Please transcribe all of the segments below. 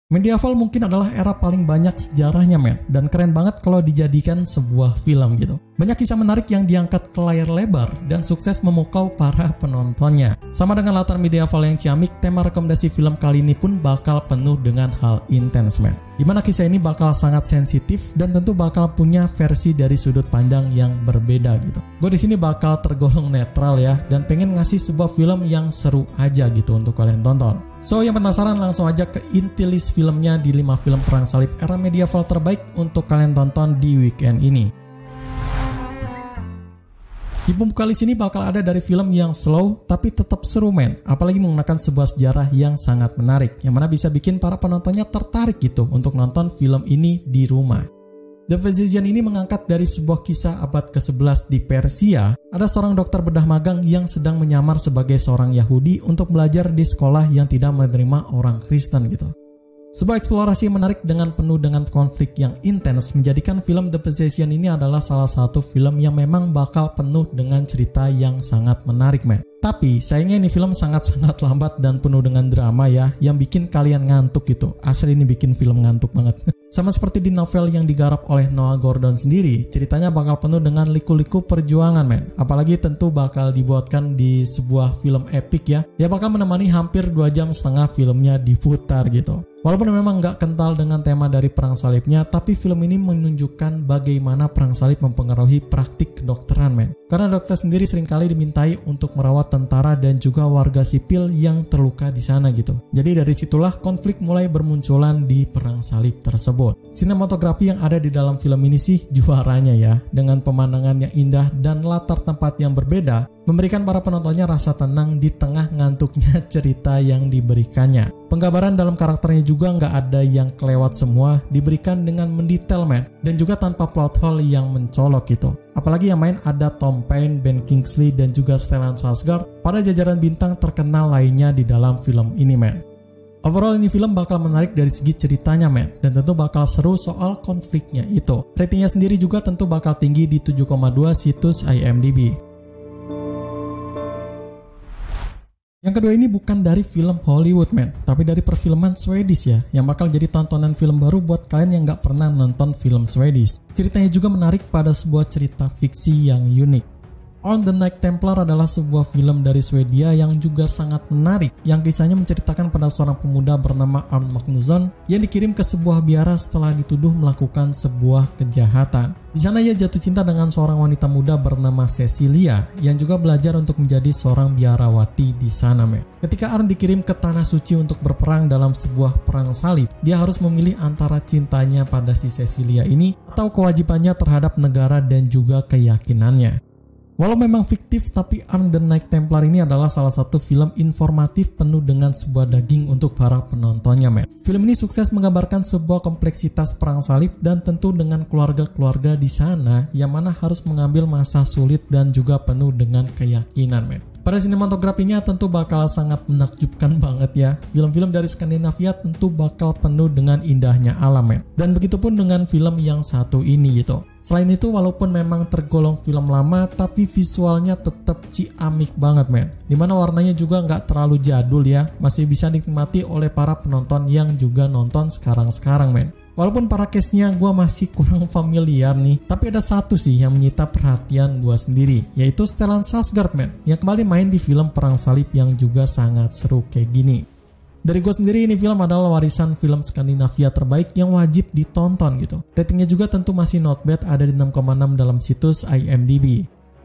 Medieval mungkin adalah era paling banyak sejarahnya, men, dan keren banget kalau dijadikan sebuah film gitu. Banyak kisah menarik yang diangkat ke layar lebar dan sukses memukau para penontonnya. Sama dengan latar medieval yang ciamik, tema rekomendasi film kali ini pun bakal penuh dengan hal intens, men. Dimana kisah ini bakal sangat sensitif dan tentu bakal punya versi dari sudut pandang yang berbeda gitu. Gue di sini bakal tergolong netral ya, dan pengen ngasih sebuah film yang seru aja gitu untuk kalian tonton. So, yang penasaran langsung aja ke inti list filmnya di 5 film perang salib era medieval terbaik untuk kalian tonton di weekend ini. Di pembuka list ini bakal ada dari film yang slow tapi tetap seru, men. Apalagi menggunakan sebuah sejarah yang sangat menarik, yang mana bisa bikin para penontonnya tertarik gitu untuk nonton film ini di rumah. The Physician ini mengangkat dari sebuah kisah abad ke-11 di Persia. Ada seorang dokter bedah magang yang sedang menyamar sebagai seorang Yahudi untuk belajar di sekolah yang tidak menerima orang Kristen gitu. Sebuah eksplorasi menarik dengan penuh dengan konflik yang intens menjadikan film The Physician ini adalah salah satu film yang memang bakal penuh dengan cerita yang sangat menarik, men. Tapi sayangnya ini film sangat-sangat lambat dan penuh dengan drama ya, yang bikin kalian ngantuk gitu. Asli ini bikin film ngantuk banget. Sama seperti di novel yang digarap oleh Noah Gordon sendiri, ceritanya bakal penuh dengan liku-liku perjuangan, men. Apalagi tentu bakal dibuatkan di sebuah film epik ya. Ya bakal menemani hampir 2,5 jam filmnya diputar gitu. Walaupun memang nggak kental dengan tema dari perang salibnya, tapi film ini menunjukkan bagaimana perang salib mempengaruhi praktik kedokteran, men. Karena dokter sendiri seringkali dimintai untuk merawat tentara dan juga warga sipil yang terluka di sana gitu. Jadi dari situlah konflik mulai bermunculan di perang salib tersebut. Sinematografi yang ada di dalam film ini sih juaranya ya, dengan pemandangan yang indah dan latar tempat yang berbeda, memberikan para penontonnya rasa tenang di tengah ngantuknya cerita yang diberikannya. Penggambaran dalam karakternya juga nggak ada yang kelewat semua, diberikan dengan mendetail, men, dan juga tanpa plot hole yang mencolok gitu. Apalagi yang main ada Tom Payne, Ben Kingsley, dan juga Stellan Skarsgård pada jajaran bintang terkenal lainnya di dalam film ini, men. Overall ini film bakal menarik dari segi ceritanya, men, dan tentu bakal seru soal konfliknya itu. Ratingnya sendiri juga tentu bakal tinggi di 7,2 situs IMDb. Yang kedua ini bukan dari film Hollywood, men, tapi dari perfilman Swedish ya, yang bakal jadi tontonan film baru buat kalian yang nggak pernah nonton film Swedish. Ceritanya juga menarik pada sebuah cerita fiksi yang unik. On the Night Templar adalah sebuah film dari Swedia yang juga sangat menarik, yang kisahnya menceritakan pada seorang pemuda bernama Arn Magnusson yang dikirim ke sebuah biara setelah dituduh melakukan sebuah kejahatan. Di sana ia jatuh cinta dengan seorang wanita muda bernama Cecilia yang juga belajar untuk menjadi seorang biarawati di sana, men. Ketika Arn dikirim ke tanah suci untuk berperang dalam sebuah perang salib, dia harus memilih antara cintanya pada si Cecilia ini atau kewajibannya terhadap negara dan juga keyakinannya. Walau memang fiktif, tapi On the Night Templar ini adalah salah satu film informatif penuh dengan sebuah daging untuk para penontonnya, men. Film ini sukses menggambarkan sebuah kompleksitas perang salib dan tentu dengan keluarga-keluarga di sana yang mana harus mengambil masa sulit dan juga penuh dengan keyakinan, men. Pada sinematografinya tentu bakal sangat menakjubkan banget ya. Film-film dari Skandinavia tentu bakal penuh dengan indahnya alam, men. Dan begitupun dengan film yang satu ini gitu. Selain itu, walaupun memang tergolong film lama, tapi visualnya tetap ciamik banget, men. Dimana warnanya juga nggak terlalu jadul ya, masih bisa dinikmati oleh para penonton yang juga nonton sekarang-sekarang, men. Walaupun para case-nya gue masih kurang familiar nih, tapi ada satu sih yang menyita perhatian gue sendiri, yaitu Stellan Skarsgård, men, yang kembali main di film perang salib yang juga sangat seru kayak gini. Dari gue sendiri, ini film adalah warisan film Skandinavia terbaik yang wajib ditonton gitu. Ratingnya juga tentu masih not bad, ada di 6,6 dalam situs IMDb.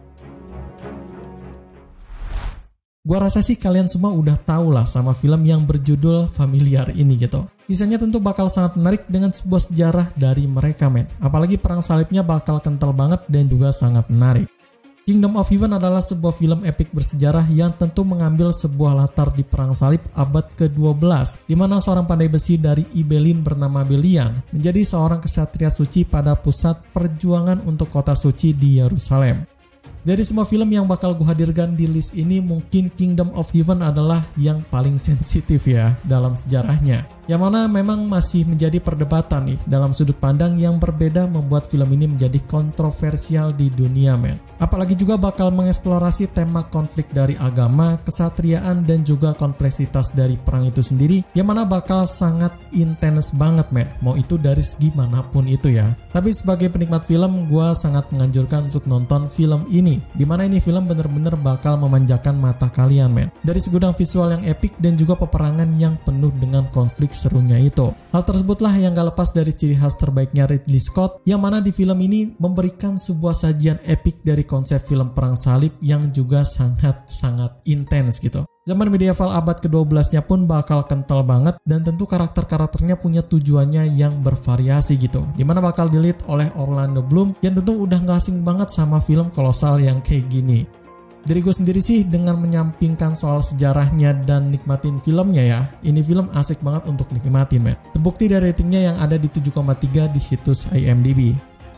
Gua rasa sih kalian semua udah tahu lah sama film yang berjudul Familiar ini gitu. Kisahnya tentu bakal sangat menarik dengan sebuah sejarah dari mereka, men. Apalagi perang salibnya bakal kental banget dan juga sangat menarik. Kingdom of Heaven adalah sebuah film epik bersejarah yang tentu mengambil sebuah latar di perang salib abad ke-12, di mana seorang pandai besi dari Ibelin bernama Belian menjadi seorang kesatria suci pada pusat perjuangan untuk kota suci di Yerusalem. Dari semua film yang bakal gue hadirkan di list ini, mungkin Kingdom of Heaven adalah yang paling sensitif ya dalam sejarahnya. Yang mana memang masih menjadi perdebatan nih dalam sudut pandang yang berbeda membuat film ini menjadi kontroversial di dunia men. Apalagi juga bakal mengeksplorasi tema konflik dari agama, kesatriaan, dan juga kompleksitas dari perang itu sendiri yang mana bakal sangat intens banget men, mau itu dari segi manapun itu ya. Tapi sebagai penikmat film, gue sangat menganjurkan untuk nonton film ini, dimana ini film bener-bener bakal memanjakan mata kalian men, dari segudang visual yang epik dan juga peperangan yang penuh dengan konflik serunya itu. Hal tersebutlah yang gak lepas dari ciri khas terbaiknya Ridley Scott, yang mana di film ini memberikan sebuah sajian epik dari konsep film perang salib yang juga sangat-sangat intens gitu. Zaman medieval abad ke-12-nya pun bakal kental banget dan tentu karakter-karakternya punya tujuannya yang bervariasi gitu. Dimana bakal di-lead oleh Orlando Bloom yang tentu udah gak asing banget sama film kolosal yang kayak gini. Dari gue sendiri sih dengan menyampingkan soal sejarahnya dan nikmatin filmnya ya, ini film asik banget untuk nikmatin men. Terbukti dari ratingnya yang ada di 7,3 di situs IMDb.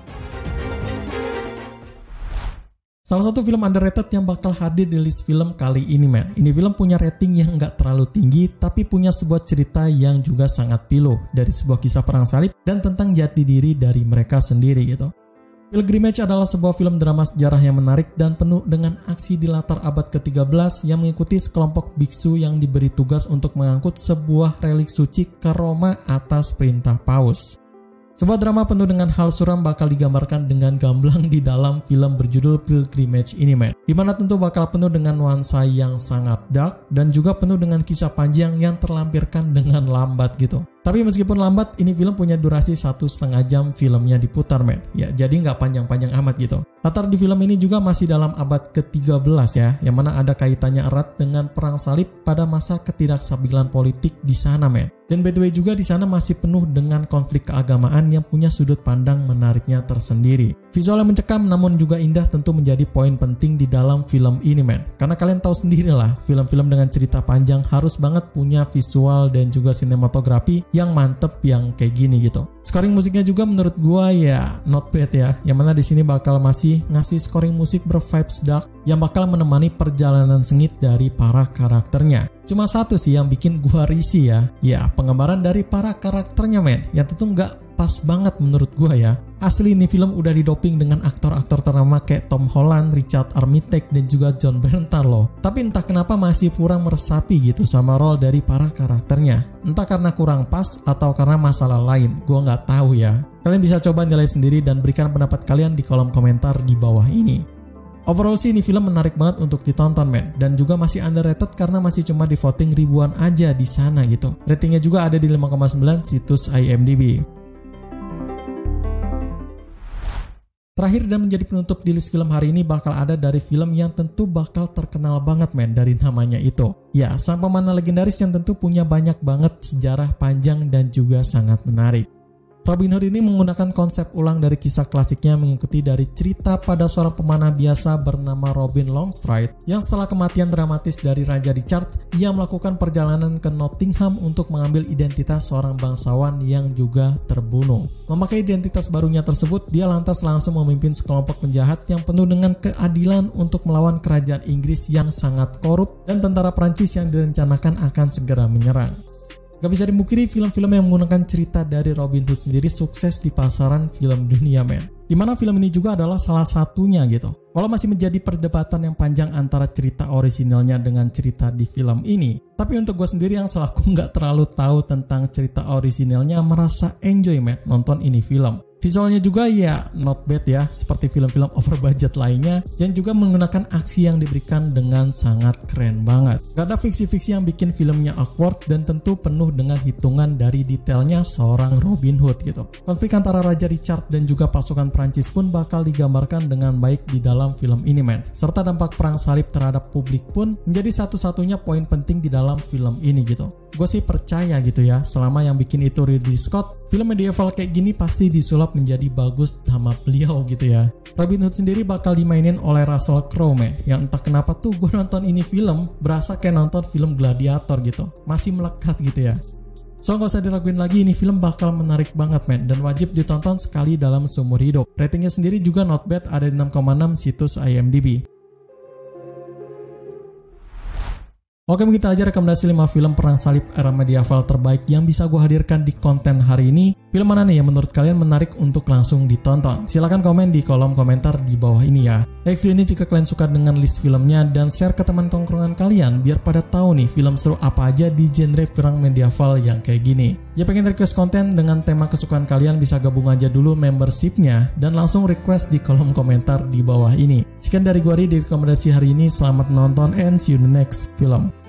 Salah satu film underrated yang bakal hadir di list film kali ini men. Ini film punya rating yang nggak terlalu tinggi tapi punya sebuah cerita yang juga sangat pilu dari sebuah kisah perang salib dan tentang jati diri dari mereka sendiri gitu. Pilgrimage adalah sebuah film drama sejarah yang menarik dan penuh dengan aksi di latar abad ke-13 yang mengikuti sekelompok biksu yang diberi tugas untuk mengangkut sebuah relik suci ke Roma atas perintah Paus. Sebuah drama penuh dengan hal suram bakal digambarkan dengan gamblang di dalam film berjudul Pilgrimage ini men. Dimana tentu bakal penuh dengan nuansa yang sangat dark dan juga penuh dengan kisah panjang yang terlampirkan dengan lambat gitu. Tapi meskipun lambat, ini film punya durasi 1,5 jam filmnya diputar men. Ya jadi nggak panjang-panjang amat gitu. Latar di film ini juga masih dalam abad ke-13 ya, yang mana ada kaitannya erat dengan perang salib pada masa ketidakstabilan politik di sana men. Dan by the way juga di sana masih penuh dengan konflik keagamaan yang punya sudut pandang menariknya tersendiri. Visual yang mencekam namun juga indah tentu menjadi poin penting di dalam film ini men. Karena kalian tahu sendiri lah, film-film dengan cerita panjang harus banget punya visual dan juga sinematografi yang mantep yang kayak gini gitu. Scoring musiknya juga menurut gua ya not bad ya. Yang mana di sini bakal masih ngasih scoring musik bervibes dark yang bakal menemani perjalanan sengit dari para karakternya. Cuma satu sih yang bikin gua risih ya. Ya, penggambaran dari para karakternya men. Yang tentu nggak pas banget menurut gua ya. Asli ini film udah didoping dengan aktor-aktor ternama kayak Tom Holland, Richard Armitage, dan juga John Bernthal loh. Tapi entah kenapa masih kurang meresapi gitu sama role dari para karakternya. Entah karena kurang pas atau karena masalah lain, gua nggak tahu ya. Kalian bisa coba nilai sendiri dan berikan pendapat kalian di kolom komentar di bawah ini. Overall sih ini film menarik banget untuk ditonton men, dan juga masih underrated karena masih cuma di voting ribuan aja di sana gitu. Ratingnya juga ada di 5,9 situs IMDb. Terakhir dan menjadi penutup di list film hari ini bakal ada dari film yang tentu bakal terkenal banget men dari namanya itu. Ya, sang pemanah legendaris yang tentu punya banyak banget sejarah panjang dan juga sangat menarik. Robin Hood ini menggunakan konsep ulang dari kisah klasiknya mengikuti dari cerita pada seorang pemanah biasa bernama Robin Longstride yang setelah kematian dramatis dari Raja Richard, ia melakukan perjalanan ke Nottingham untuk mengambil identitas seorang bangsawan yang juga terbunuh. Memakai identitas barunya tersebut, dia lantas langsung memimpin sekelompok penjahat yang penuh dengan keadilan untuk melawan kerajaan Inggris yang sangat korup dan tentara Prancis yang direncanakan akan segera menyerang. Gak bisa dimungkiri film-film yang menggunakan cerita dari Robin Hood sendiri sukses di pasaran film dunia men. Dimana film ini juga adalah salah satunya gitu. Walau masih menjadi perdebatan yang panjang antara cerita orisinalnya dengan cerita di film ini, tapi untuk gue sendiri yang selaku gak terlalu tahu tentang cerita orisinalnya merasa enjoy men nonton ini film. Visualnya juga ya not bad ya, seperti film-film over budget lainnya yang juga menggunakan aksi yang diberikan dengan sangat keren banget. Gak ada fiksi-fiksi yang bikin filmnya awkward dan tentu penuh dengan hitungan dari detailnya seorang Robin Hood gitu. Konflik antara Raja Richard dan juga pasukan Prancis pun bakal digambarkan dengan baik di dalam film ini men. Serta dampak perang salib terhadap publik pun menjadi satu-satunya poin penting di dalam film ini gitu. Gue sih percaya gitu ya, selama yang bikin itu Ridley Scott, film medieval kayak gini pasti disulap menjadi bagus sama beliau gitu ya. Robin Hood sendiri bakal dimainin oleh Russell Crowe men, yang entah kenapa tuh gue nonton ini film berasa kayak nonton film Gladiator gitu, masih melekat gitu ya. So gak usah diraguin lagi, ini film bakal menarik banget men, dan wajib ditonton sekali dalam seumur hidup. Ratingnya sendiri juga not bad, ada di 6,6 situs IMDb. Oke, begitu aja rekomendasi 5 film perang salib era medieval terbaik yang bisa gue hadirkan di konten hari ini. Film mana nih yang menurut kalian menarik untuk langsung ditonton? Silahkan komen di kolom komentar di bawah ini ya. Like video ini jika kalian suka dengan list filmnya dan share ke teman tongkrongan kalian biar pada tahu nih film seru apa aja di genre perang medieval yang kayak gini. Ya pengen request konten dengan tema kesukaan kalian bisa gabung aja dulu membershipnya dan langsung request di kolom komentar di bawah ini. Sekian dari gue Ri di rekomendasi hari ini, selamat menonton and see you in the next film.